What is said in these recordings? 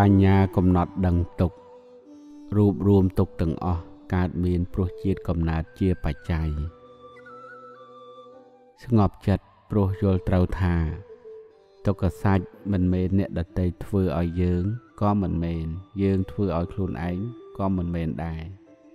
បញ្ញาកំណត់ដឹងទុក្ខរូបរួមទុក្ខទាំងអស់កើតមានព្រោះជាតិកំណើតជាបច្ច័យស្ងប់ចិត្តព្រោះយល់ត្រូវថាទុក្ខសច្ចមិនមែនអ្នកដទៃធ្វើឲ្យយើងក៏មិនមែនយើងធ្វើឲ្យខ្លួនឯងក៏មិនមែនដែរ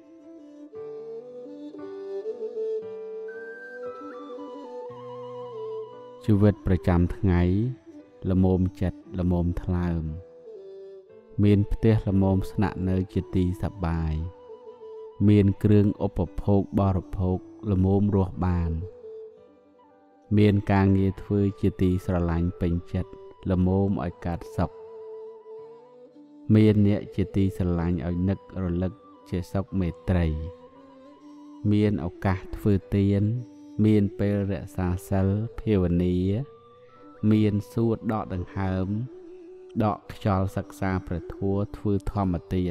ជីវិតប្រចាំថ្ងៃល្មមចិត្តល្មមថ្លើមមានផ្ទះល្មមស្នាក់នៅជាទីសប្បាយមានគ្រឿងឧបភោគបរិភោគល្មមរស់បានមានការងារធ្វើជាទីស្រឡាញ់ពេញចិត្តល្មមឲ្យកើតសុខមានអ្នកជាទីស្រឡាញ់ឲ្យនឹករលឹកជាសុខមេត្រីមានឱកាសធ្វើទានមានពេលរក្សាសិលភាវនាមានសួតដកដង្ហើមដកខ្យល់សិក្សាព្រះធម៌ធ្វើធម្មទាន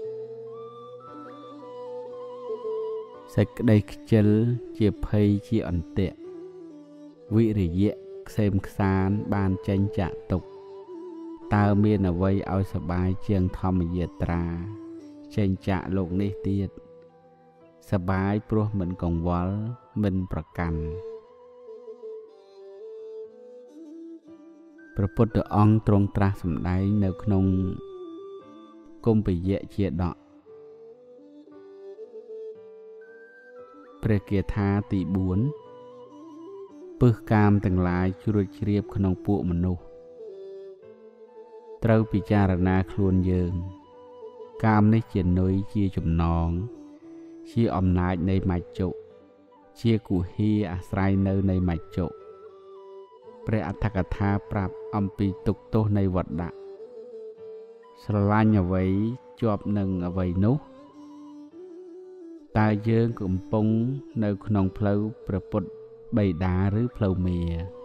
សេចក្តីខ្ជិលជាភ័យជាអន្ទាក់វិរិយៈក្សេមខ្សានបានចេញចាក់ទុកតើមានអ្វីឲ្យសបាយជាងធម្មយាត្រាចេញចាក់លោកនេះទៀតសបាយព្រោះមិនកង្វល់មិនប្រកាន់ព្រះពុទ្ធអង្គទ្រង់ត្រាស់សម្ដែងនៅក្នុងគម្ពីយជាដកព្រះគាថាទី4ពឹសកាមទាំងឡាយជ្រួចជ្រាបក្នុងពួកមនុស្សត្រូវពិចារណាខ្លួនយើងកាមនេះជានុយជាចំណងជាអំណាចនៃមច្ចុជាគុហាអាស្រ័យនៅនៃមច្ចុព្រះអដ្ឋកថាប្រាប់អំពីទុក្ខទោសនៃវដ្តៈស្រឡាញ់អ្វីជាប់នឹងអ្វីនោះតើយើងកំពុងនៅក្នុងផ្លូវព្រះពុទ្ធបិតាឬផ្លូវមា